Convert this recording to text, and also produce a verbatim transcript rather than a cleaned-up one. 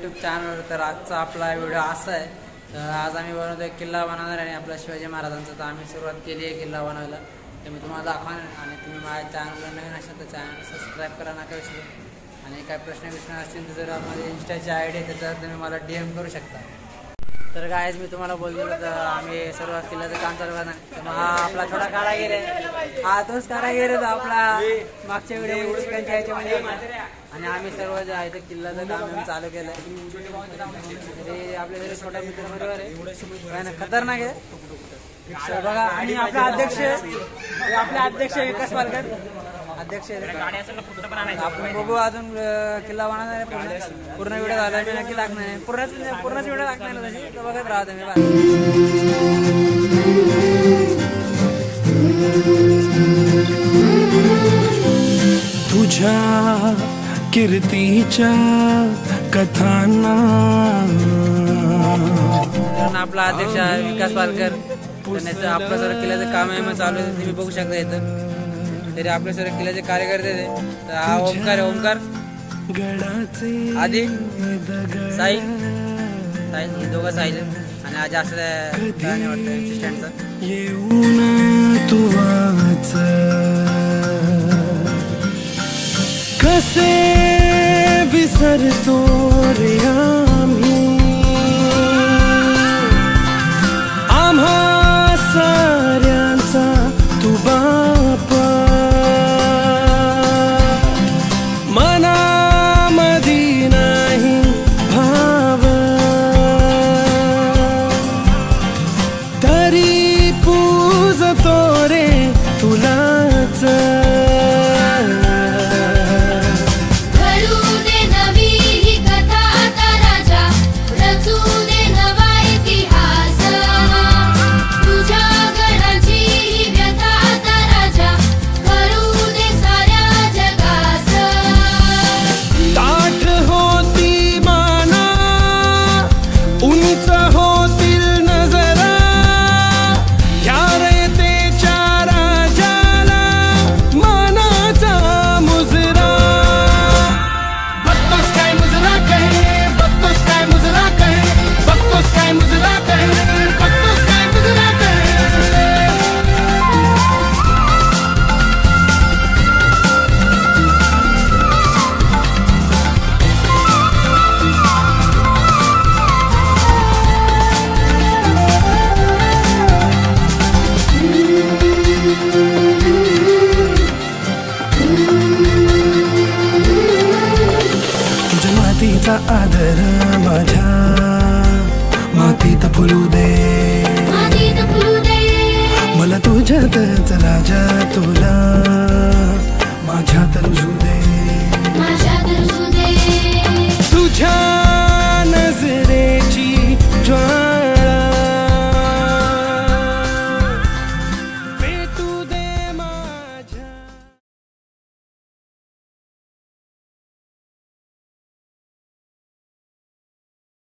YouTube channel. तर आजचा आपला व्हिडिओ असा आहे. तर आज आम्ही बनवतो एक किल्ला बनवणार आहे आपला शिवाजी महाराजांचा. तर आम्ही सुरुवात केली आहे किल्ला बनवायला. तर मी तुम्हाला दाखवणार आणि तुम्ही माझ्या चॅनलला नवीन असाल तर चॅनल सबस्क्राईब करा नका विसरू. आणि काय प्रश्न विश्न असतील तर जर माझ्या इंस्टाची आय डी आहे त्याच्यावर तुम्ही मला डी एम करू शकता. तर गायज मी तुम्हाला बोललो तर आम्ही सर्व किल्ल्याचं काम चालू करणार. तर मग हा आपला छोटा कारागीर आहे. हा तोच कारागीर आहे आपला मागच्या व्हिडिओ चिकनच्या ह्याच्यामध्ये. आणि आम्ही सर्व जे आहे ते किल्ल्याचं काम चालू केलं. तरी आपल्या घरी छोटा मित्र बरोबर आहे, खतरनाक आहे बघा. आणि आपला अध्यक्ष आपले अध्यक्ष विकास पालकर अध्यक्ष. आपण बघू अजून किल्ला बनवणार आहे. पूर्ण पूर्ण व्हिडिओ झाला मी नक्की लागणार आहे. पूर्णच पूर्णच व्हिडिओ लागणार आहे तशी. तर बघत राहा तुम्ही. तुझ्या कीर्तीच्या कथांना आपला अध्यक्ष विकास पालकर. आपलं सर किल्ल्याचं काम आहे मग चालू आहे तुम्ही बघू शकता इथं. तरी आपले सर किल्ल्याचे कार्यकर्ते ते. तर हा ओमकार आहे. ओमकार आधी साई साई हे दोघं साईल आणि आज जास्त गाणे वाटतं असिस्टंटचं. येऊन तुवाच कसे विसरतो रे आम्ही आम्हा साऱ्यांचा तू बापा. मनामधी नाही भाव तरी पूजतो रे तुलाच. मातीचा आदर माझ्या मातीत फुलू दे मला तुझ्यातच राजा तुला